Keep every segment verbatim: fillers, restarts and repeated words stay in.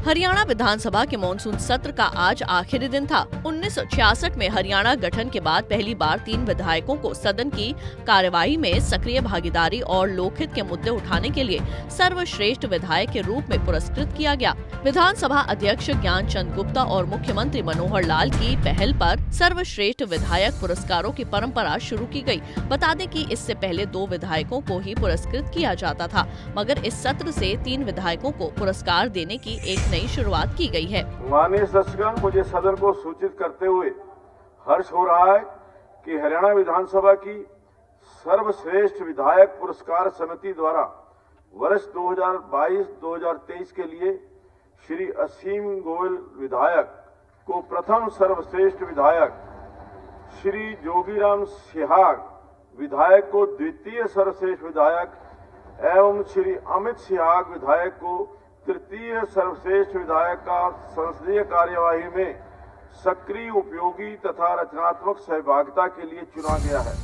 हरियाणा विधानसभा के मॉनसून सत्र का आज आखिरी दिन था। उन्नीस सौ छियासठ में हरियाणा गठन के बाद पहली बार तीन विधायकों को सदन की कार्यवाही में सक्रिय भागीदारी और लोकहित के मुद्दे उठाने के लिए सर्वश्रेष्ठ विधायक के रूप में पुरस्कृत किया गया। विधानसभा अध्यक्ष ज्ञानचंद गुप्ता और मुख्यमंत्री मनोहर लाल की पहल पर सर्वश्रेष्ठ विधायक पुरस्कारों की परंपरा शुरू की गई। बता दें कि इससे पहले दो विधायकों को ही पुरस्कृत किया जाता था, मगर इस सत्र से तीन विधायकों को पुरस्कार देने की एक नई शुरुआत की गई है। माननीय सदस्यगण, मुझे सदन को सूचित करते हुए हर्ष हो रहा है कि हरियाणा विधानसभा की सर्वश्रेष्ठ विधायक पुरस्कार समिति द्वारा वर्ष दो हज़ार बाईस दो हज़ार तेईस के लिए श्री असीम गोयल विधायक को प्रथम सर्वश्रेष्ठ विधायक, श्री जोगीराम सिहाग विधायक को द्वितीय सर्वश्रेष्ठ विधायक एवं श्री अमित सिहाग विधायक को तृतीय सर्वश्रेष्ठ विधायक का संसदीय कार्यवाही में सक्रिय, उपयोगी तथा रचनात्मक सहभागिता के लिए चुना गया है।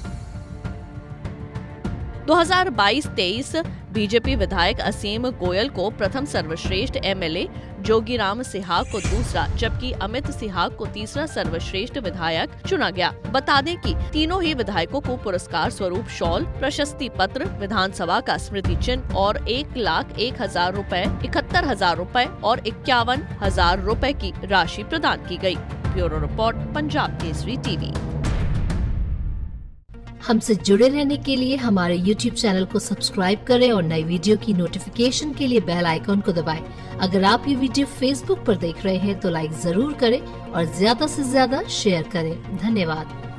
दो हज़ार बाईस तेईस बीजेपी विधायक असीम गोयल को प्रथम सर्वश्रेष्ठ एमएलए, जोगीराम सिहाग को दूसरा, जबकि अमित सिहाग को तीसरा सर्वश्रेष्ठ विधायक चुना गया। बता दें कि तीनों ही विधायकों को पुरस्कार स्वरूप शॉल, प्रशस्ति पत्र, विधानसभा का स्मृति चिन्ह और एक लाख एक हजार रूपए, इकहत्तर हजार रूपए और इक्यावन हजार रूपए की राशि प्रदान की गयी। Bureau report, Punjab Kesari TV. हमसे जुड़े रहने के लिए हमारे यूट्यूब चैनल को सब्सक्राइब करें और नई वीडियो की नोटिफिकेशन के लिए बेल आइकॉन को दबाएं। अगर आप ये वीडियो फेसबुक पर देख रहे हैं तो लाइक जरूर करें और ज्यादा से ज्यादा शेयर करें। धन्यवाद।